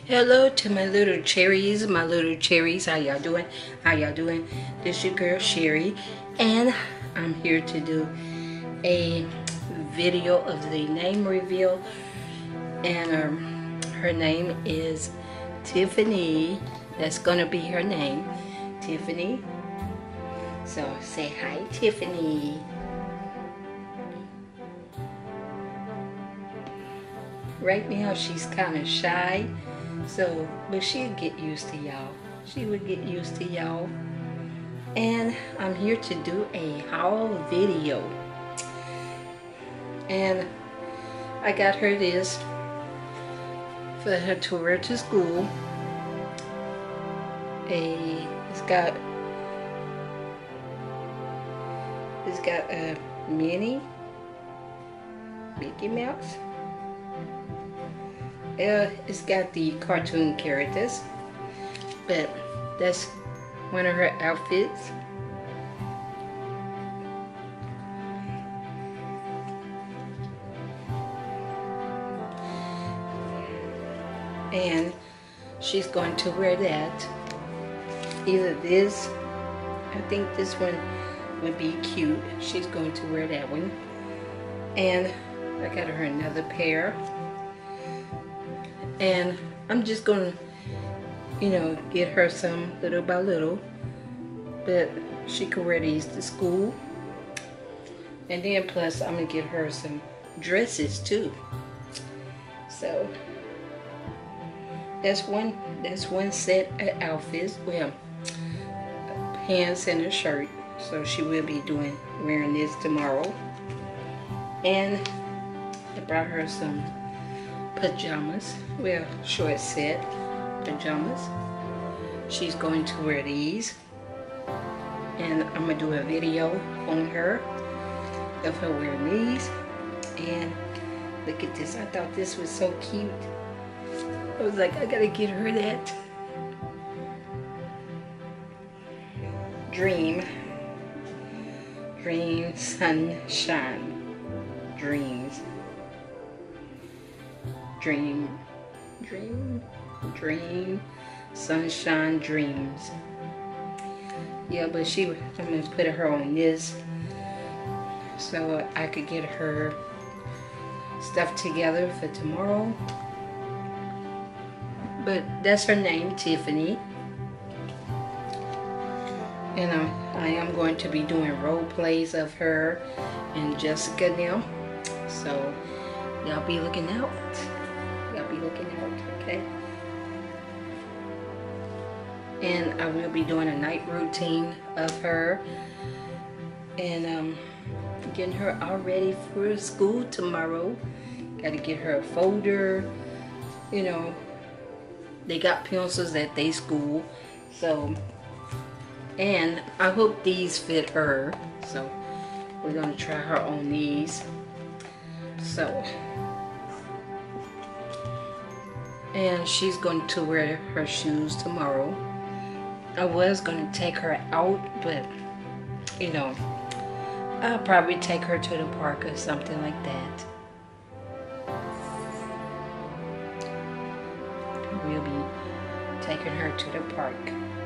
Hello to my little cherries, How y'all doing? How y'all doing? This your girl Sherry, and I'm here to do a video of the name reveal. And her name is Tiffany. That's gonna be her name, Tiffany. So say hi, Tiffany. Right now she's kind of shy. So, but she'll get used to y'all. She would get used to y'all. And I'm here to do a haul video. And I got her this for her to wear to school. It's got a mini Mickey Mouse. It's got the cartoon characters, but that's one of her outfits. And she's going to wear that. Either this, I think this one would be cute. She's going to wear that one. And I got her another pair. And I'm just gonna, get her some little by little, but she can wear these to school. And then plus I'm gonna get her some dresses too. So that's one set of outfits. Well, pants and a shirt. So she will be wearing this tomorrow. And I brought her some pajamas, well, short set pajamas. She's going to wear these, and I'm gonna do a video on her of her wearing these. And look at this, I thought this was so cute. I was like, I gotta get her that. Dream Sunshine Dreams. Dream Sunshine Dreams. Yeah, but I'm gonna put her on this so I could get her stuff together for tomorrow. But that's her name, Tiffany. And I am going to be doing role plays of her and Jessica now. So y'all be looking out. Okay? And I will be doing a night routine of her, and getting her all ready for school tomorrow. Got to get her a folder. They got pencils at their school, so. And I hope these fit her, so we're gonna try her on these. So. And she's going to wear her shoes tomorrow. I was going to take her out, but I'll probably take her to the park or something like that. We'll be taking her to the park.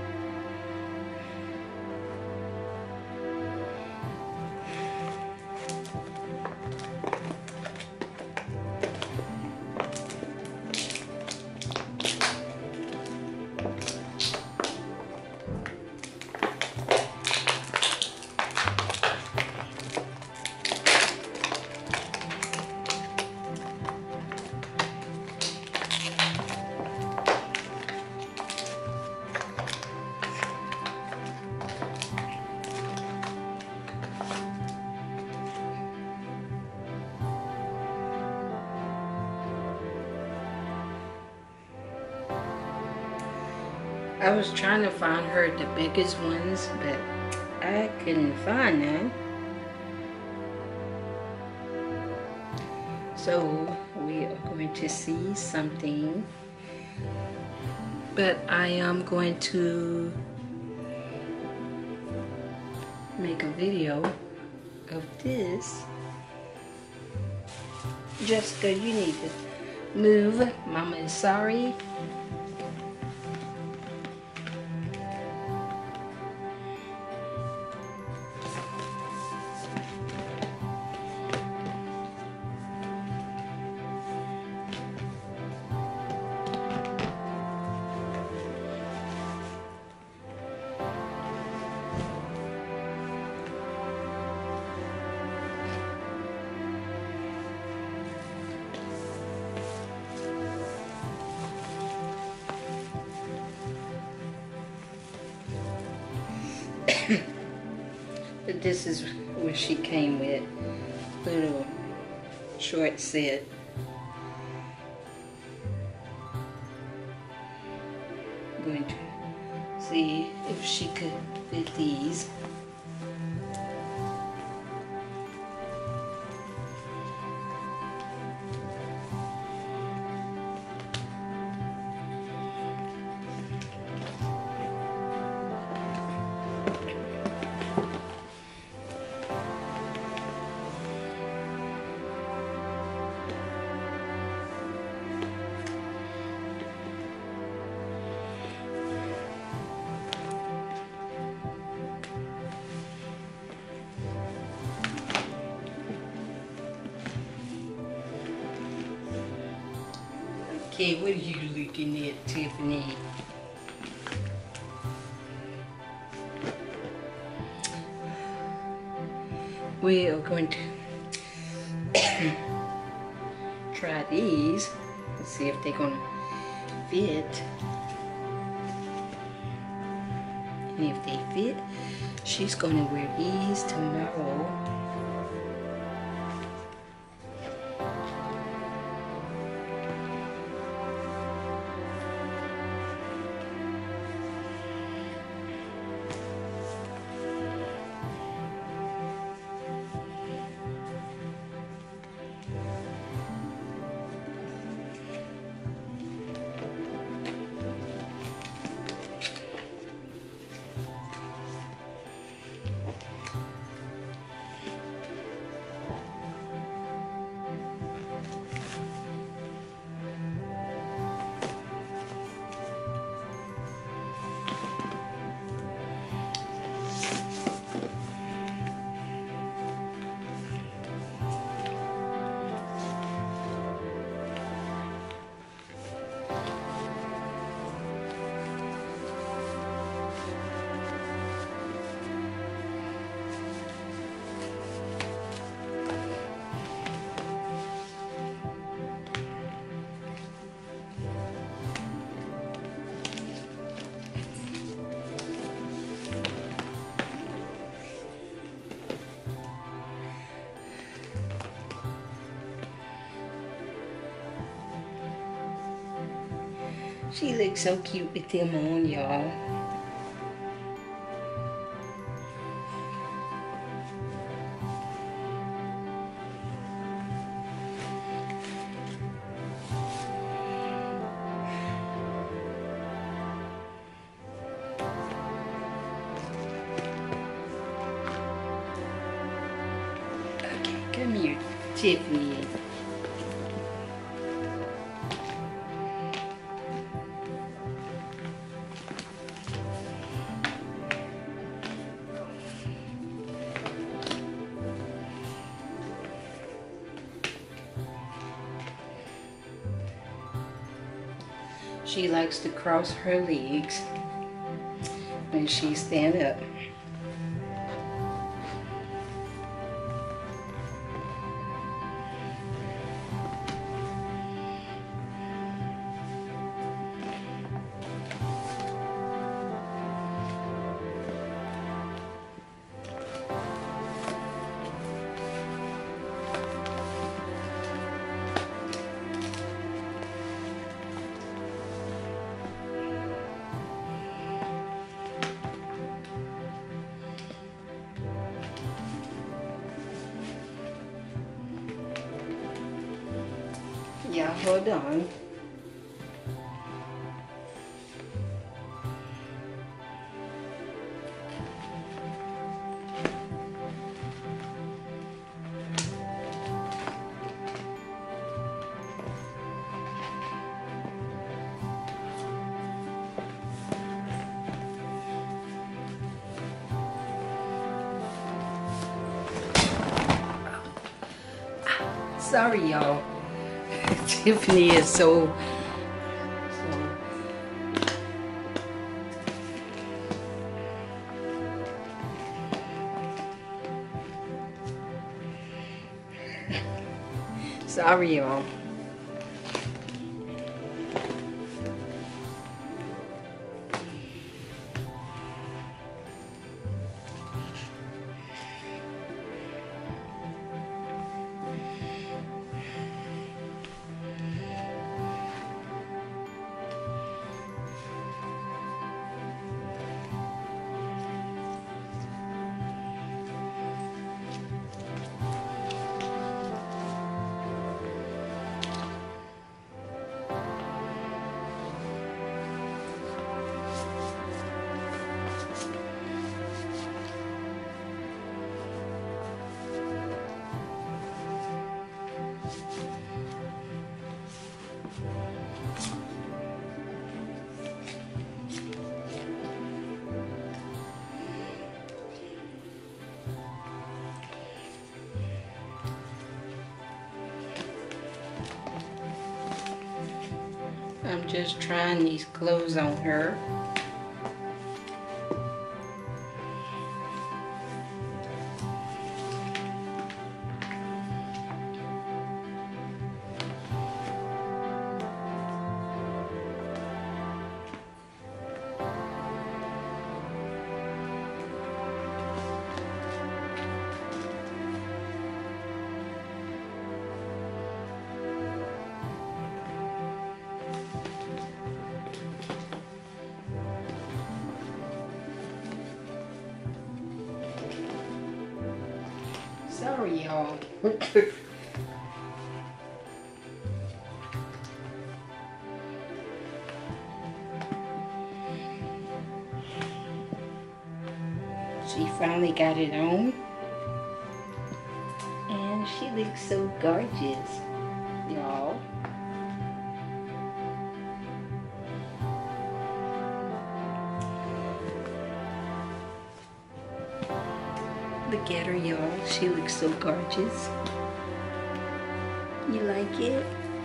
I was trying to find her the biggest ones, but I couldn't find none. So we are going to see something. But I am going to make a video of this. Jessica, you need to move. Mama is sorry. But this is what she came with. Little short set. I'm going to see if she could fit these. Okay, what are you looking at, Tiffany? We are going to try these and see if they're gonna fit. And if they fit, she's gonna wear these tomorrow. She looks so cute with them on, y'all. Okay, come here, Tiffany. She likes to cross her legs when she stands up. Yeah, hold on. Sorry, y'all. Tiffany is so sorry, y'all. I'm just trying these clothes on her. Sorry, y'all. She finally got it on. And she looks so gorgeous, y'all. Look at her, y'all. She looks so gorgeous. You like it?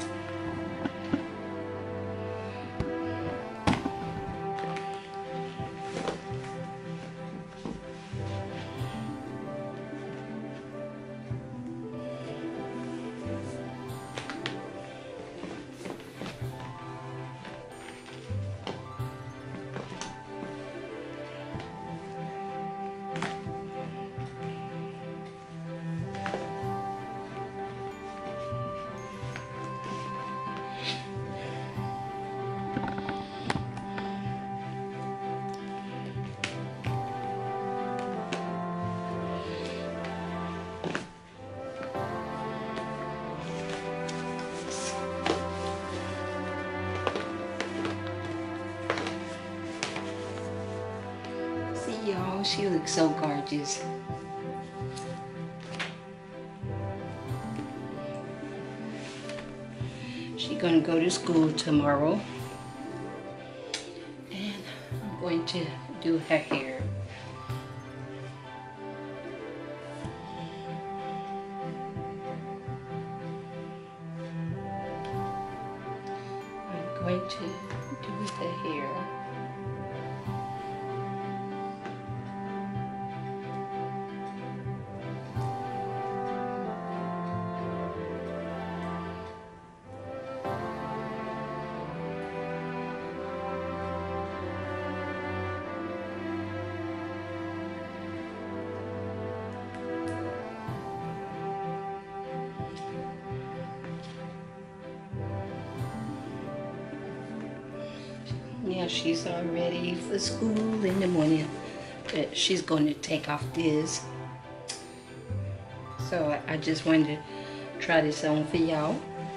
Y'all, she looks so gorgeous. She's gonna go to school tomorrow, and I'm going to do her hair. I'm going to do the hair. Yeah, she's all ready for school in the morning, but she's going to take off this. So I just wanted to try this on for y'all.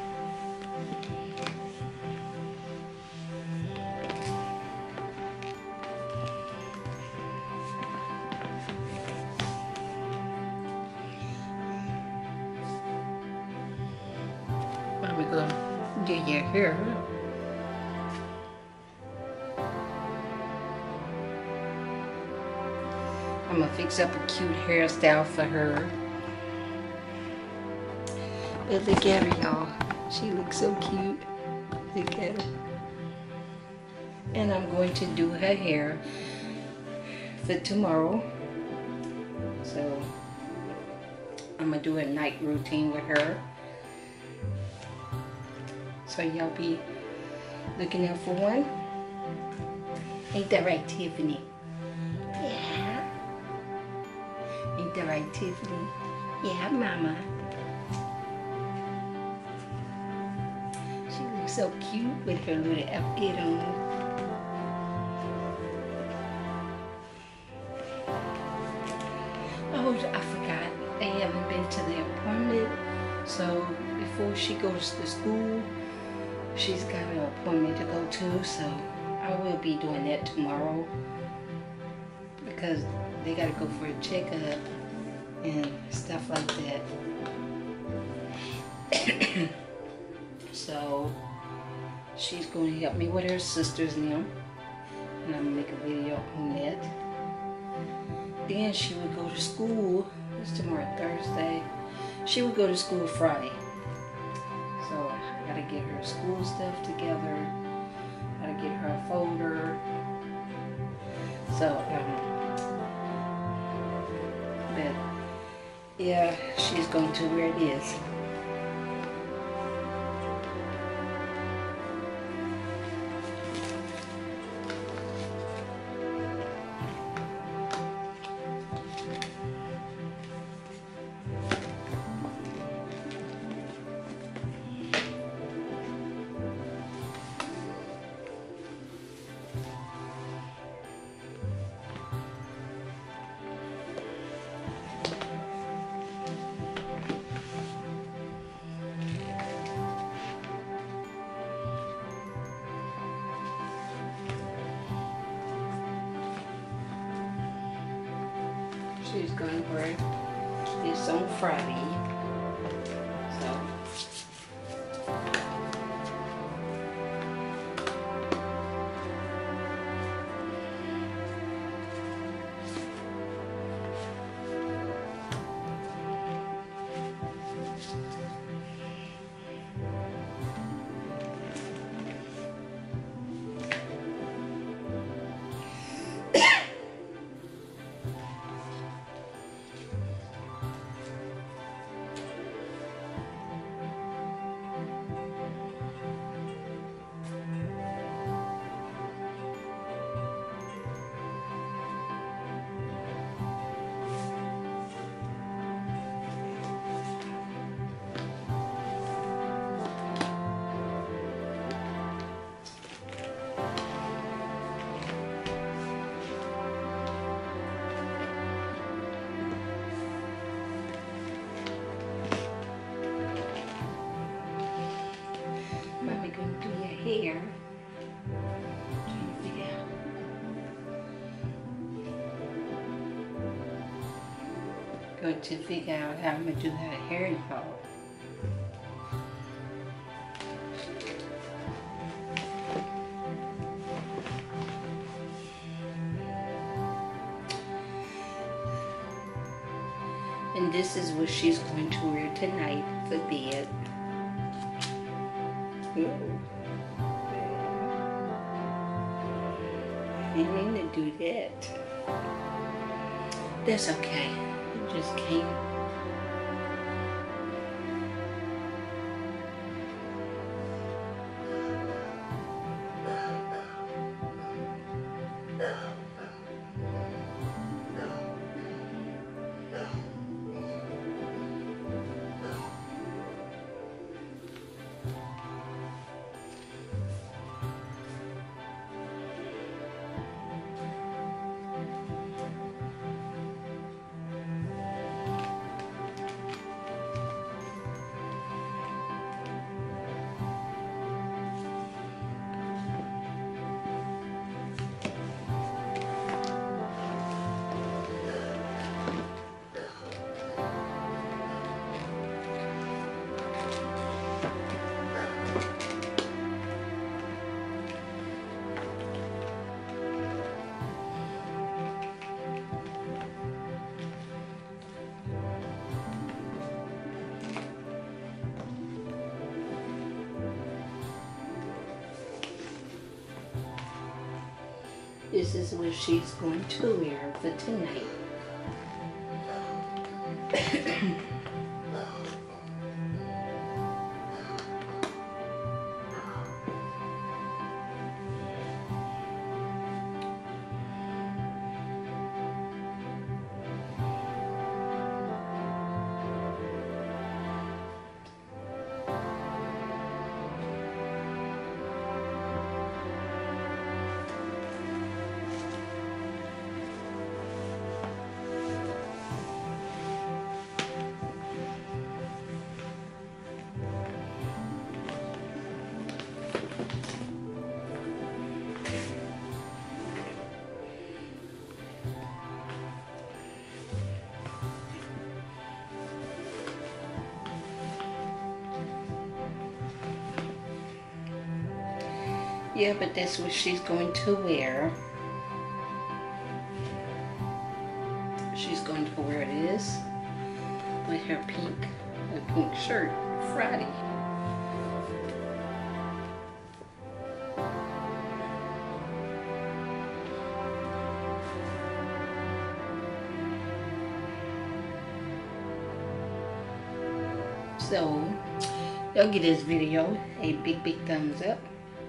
We're going to do your hair. I'm gonna fix up a cute hairstyle for her. But look at her, y'all. She looks so cute. Look at her. And I'm going to do her hair for tomorrow. So I'm gonna do a night routine with her. So y'all be looking out for one. Ain't that right, Tiffany? Yeah. Ain't that right, Tiffany? Yeah, Mama. She looks so cute with her little outfit on. Oh, I forgot. They haven't been to the appointment. So before she goes to school, she's got an appointment to go to. So I will be doing that tomorrow because they got to go for a checkup and stuff like that. So she's going to help me with her sisters now, and I'm going to make a video on that. Then she would go to school. It's tomorrow, Thursday. She would go to school Friday. So I got to get her school stuff together So, but yeah, she's going to wear this. She's going to wear this on Friday. So. Mommy going to do your hair. Trying to figure out. Going to figure out how I'm going to do her hair, y'all. And this is what she's going to wear tonight for bed. Ooh. I didn't mean to do that. That's okay. It just came. This is what she's going to wear for tonight. Yeah, but that's what she's going to wear. She's going to wear this with her pink shirt Friday. So, y'all give this video a big thumbs up.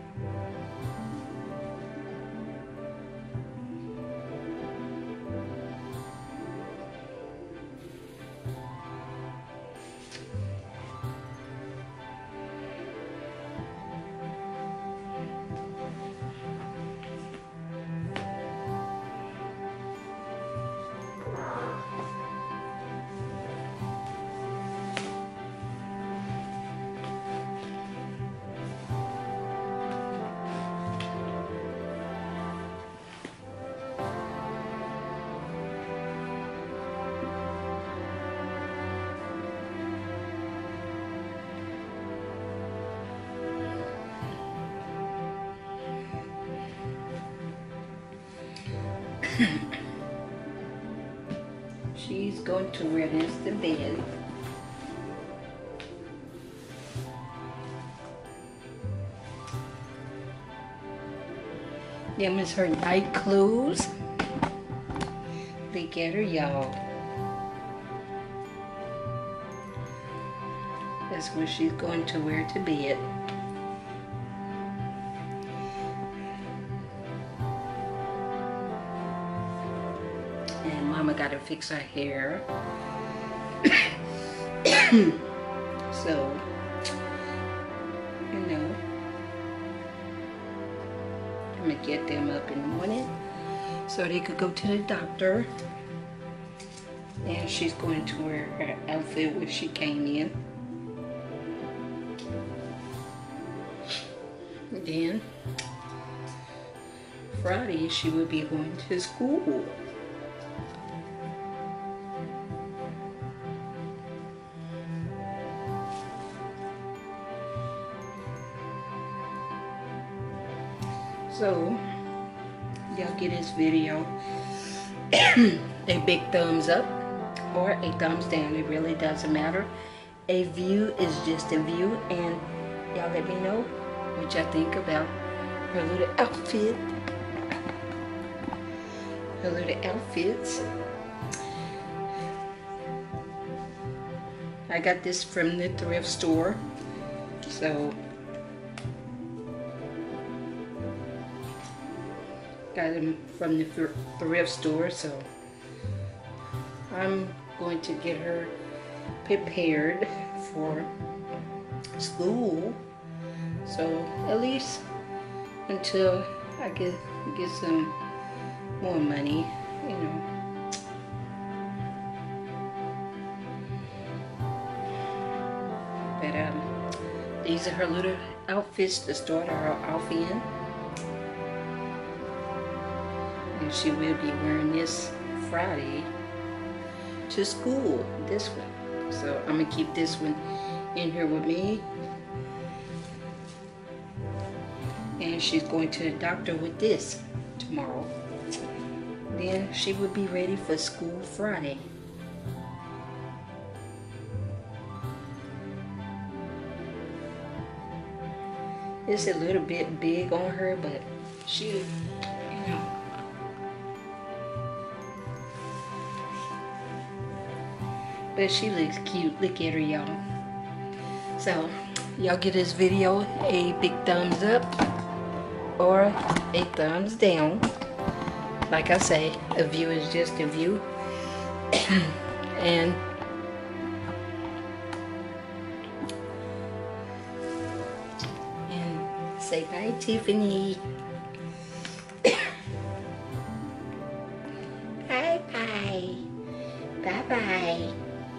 She's going to wear this to bed. Them is her night clothes. Look at her, y'all. That's what she's going to wear to bed. And Mama got to fix her hair. So, you know, I'm going to get them up in the morning so they could go to the doctor. And she's going to wear her outfit when she came in. Then, Friday, she will be going to school. So, y'all give this video a big thumbs up or a thumbs down. It really doesn't matter. A view is just a view, and y'all let me know what y'all think about her little outfit. Her little outfits. I got this from the thrift store. So, got them from the thrift store, so I'm going to get her prepared for school. So at least until I get some more money, you know. But these are her little outfits to start her off in. And she will be wearing this Friday to school, this one. So I'm gonna keep this one in here with me. And she's going to the doctor with this tomorrow. Then she will be ready for school Friday. It's a little bit big on her, but she, you know. But she looks cute. Look at her, y'all. So, y'all give this video a big thumbs up or a thumbs down. Like I say, a view is just a view. And say bye, Tiffany. Bye-bye. Bye-bye.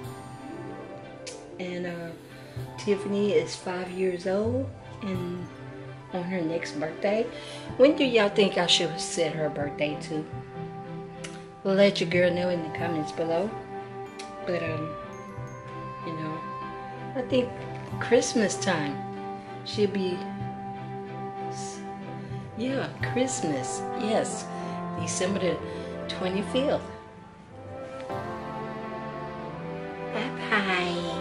And Tiffany is 5 years old and on her next birthday. When do y'all think I should set her birthday to? Well, let your girl know in the comments below. But you know, I think Christmas time should be, yeah, Christmas. Yes, December the 25th. Bye-bye.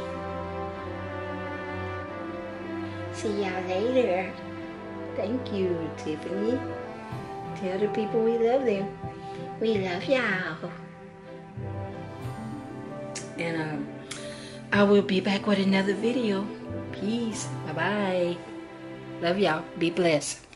See y'all later. Thank you, Tiffany. Tell the people we love them. We love y'all. And I will be back with another video. Peace. Bye-bye. Love y'all. Be blessed.